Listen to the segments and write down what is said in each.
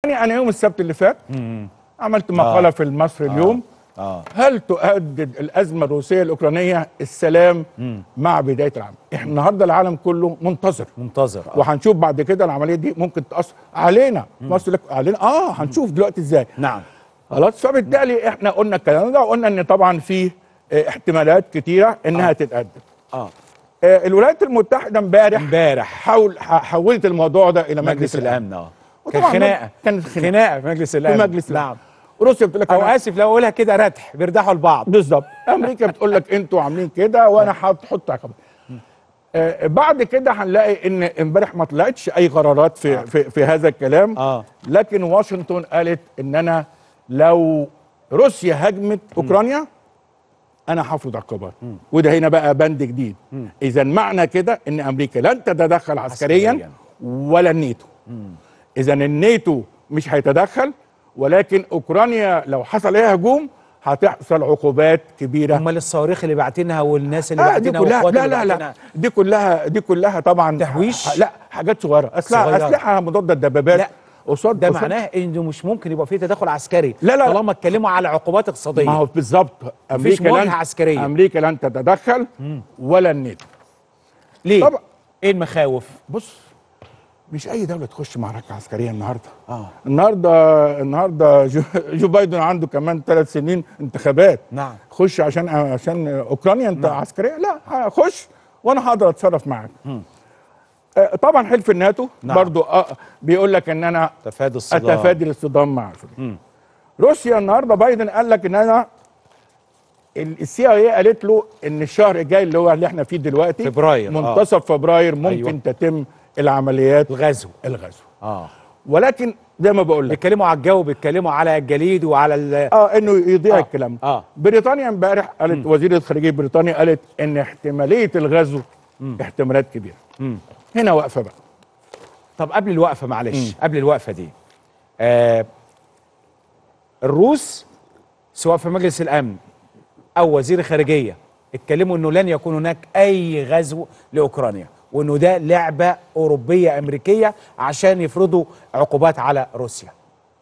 يعني انا يوم السبت اللي فات عملت مقاله في المصري اليوم. هل تؤدد الازمه الروسيه الاوكرانيه السلام مع بدايه العام؟ احنا النهارده العالم كله منتظر وهنشوف بعد كده العمليه دي ممكن تاثر علينا. مصر لك علينا هنشوف دلوقتي ازاي. نعم. خلاص، فبالتالي احنا قلنا الكلام ده، وقلنا ان طبعا في احتمالات كتيره انها تتقدم. الولايات المتحده امبارح حولت الموضوع ده الى مجلس الامن. كان خناقه في مجلس الامن. نعم. روسيا بتقول لك، او اسف لو اقولها كده، رتح بيردحوا لبعض. بالظبط. امريكا بتقول لك انتوا عاملين كده وانا هحط عقبات. بعد كده هنلاقي ان امبارح ما طلعتش اي قرارات في هذا الكلام. لكن واشنطن قالت ان انا لو روسيا هاجمت اوكرانيا انا هفرض عقوبات. وده هنا بقى بند جديد. اذا معنى كده ان امريكا لن تتدخل عسكريا ولا الناتو. اذا الناتو مش هيتدخل، ولكن اوكرانيا لو حصل عليها هجوم هتحصل عقوبات كبيره. امال الصواريخ اللي باعتينها والناس اللي باعتينها لا دي كلها طبعا تهويش. لا، حاجات صغيره، اسلحه مضاده للدبابات. لا، ده معناه انه مش ممكن يبقى فيه تدخل عسكري. لا طالما اتكلموا على عقوبات اقتصاديه. ما هو بالظبط. امريكا لن تتدخل ولا الناتو. ليه؟ طبعا. ايه المخاوف؟ بص، مش اي دوله تخش معركه عسكريه النهارده جو بايدن عنده كمان 3 سنين انتخابات. نعم. خش عشان اوكرانيا انت عسكريه؟ لا، خش وانا هقدر اتصرف معاك. طبعا حلف الناتو برضو بيقول لك ان انا اتفادى الاصطدام مع روسيا. النهارده بايدن قال لك ان انا السي اي قالت له ان الشهر الجاي اللي هو اللي احنا فيه دلوقتي فبراير، منتصف فبراير ممكن تتم العمليات الغزو. ولكن زي ما بقول لك بيتكلموا على الجو، بيتكلموا على الجليد وعلى انه يضيع الكلام. بريطانيا امبارح قالت، وزيره الخارجيه بريطانيا قالت ان احتماليه الغزو احتمالات كبيره. هنا وقفه بقى. طب قبل الوقفه، معلش، قبل الوقفه دي الروس سواء في مجلس الامن او وزير الخارجيه اتكلموا انه لن يكون هناك اي غزو لاوكرانيا، وانه ده لعبه اوروبيه امريكيه عشان يفرضوا عقوبات على روسيا.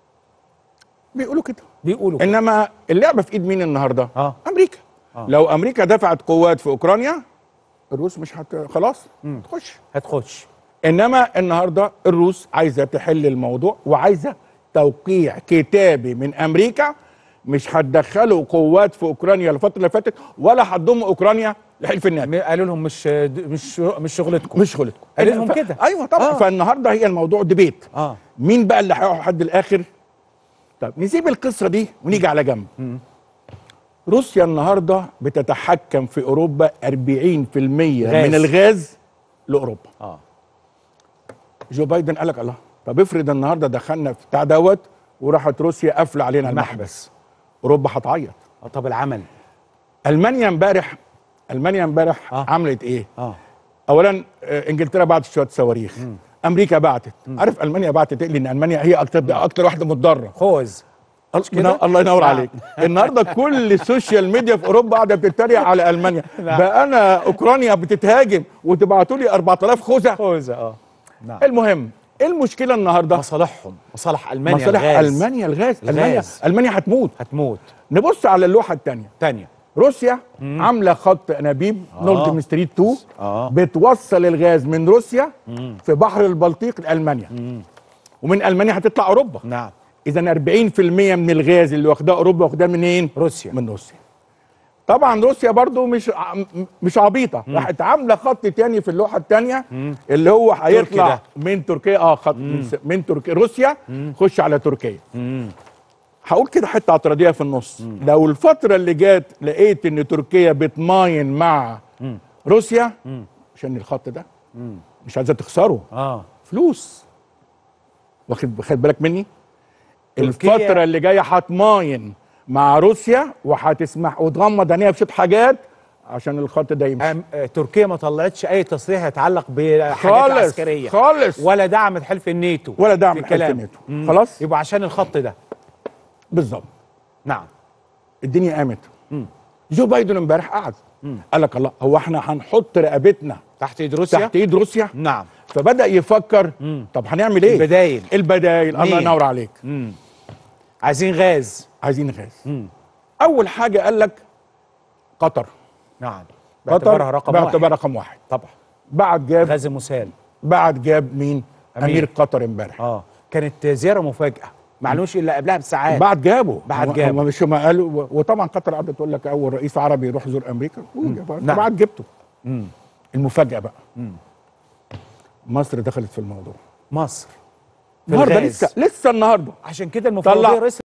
بيقولوا كده. انما اللعبه في ايد مين النهارده؟ امريكا. لو امريكا دفعت قوات في اوكرانيا الروس مش خلاص هتخش. انما النهارده الروس عايزه تحل الموضوع وعايزه توقيع كتابي من امريكا. مش هتدخلوا قوات في اوكرانيا الفتره اللي فاتت ولا هتضموا اوكرانيا لحلف الناتو. قالوا لهم مش شغلتكم. قالوا لهم كده. ايوه طبعا. فالنهارده هي الموضوع ديبيت. مين بقى اللي هيقعد لحد الاخر؟ طب نسيب القصه دي ونيجي على جنب. روسيا النهارده بتتحكم في اوروبا 40% من الغاز لاوروبا. جو بايدن قال لك الله، طب افرض النهارده دخلنا في بتاع دوت وراحت روسيا قافله علينا المحبس، اوروبا هتعيط. طب العمل؟ المانيا امبارح عملت ايه؟ اولا انجلترا بعتت شويه صواريخ. امريكا بعتت. عارف المانيا بعتت ايه؟ لان المانيا هي اكتر واحده متضرره. خوذ. الله ينور عليك. النهارده كل السوشيال ميديا في اوروبا قاعده بتتريق على المانيا. بقى انا اوكرانيا بتتهاجم وتبعتوا لي 4000 خوذه. المهم ايه المشكله النهارده؟ مصالح المانيا. الغاز. المانيا هتموت. نبص على اللوحه الثانيه. روسيا عامله خط انابيب نورد ستريم 2 بتوصل الغاز من روسيا في بحر البلطيق لالمانيا. ومن المانيا هتطلع اوروبا. نعم. اذا 40% من الغاز اللي واخداه اوروبا واخداه منين؟ من روسيا. طبعا روسيا برضو مش عبيطه، راحت عامله خط تاني في اللوحه الثانيه اللي هو هيطلع من تركيا. خط من تركيا روسيا خش على تركيا. هقول كده حته اعتراضيه في النص. لو الفتره اللي جات لقيت ان تركيا بتماين مع روسيا عشان الخط ده مش عايزه تخسره. فلوس. واخد بالك مني؟ الفتره اللي جايه هتماين مع روسيا وهتسمح وتغمض عينيها بشويه حاجات عشان الخط ده يمشي. تركيا ما طلعتش اي تصريح يتعلق بحاجات عسكريه خالص، ولا دعمت حلف الناتو خلاص. يبقى عشان الخط ده بالظبط. نعم. الدنيا قامت. جو بايدن امبارح قعد قال لك الله، هو احنا هنحط رقبتنا تحت ايد روسيا؟ تحت ايد روسيا؟ نعم. فبدا يفكر طب هنعمل ايه؟ البدايل الله ينور عليك. عايزين غاز. عايزين غاز. اول حاجه قال لك قطر. نعم. باعتبارها رقم واحد طبعا. بعد جاب غاز مسال. بعد جاب مين؟ امير قطر امبارح. كانت زياره مفاجاه، معلوش الا قبلها بساعات. بعد جابه مش ما قالوا. وطبعا قطر قعدت تقول لك اول رئيس عربي يروح يزور امريكا. نعم. بعد جبته. المفاجاه بقى مصر دخلت في الموضوع. مصر النهارده لسه النهارده عشان كده المفوضيه رئيس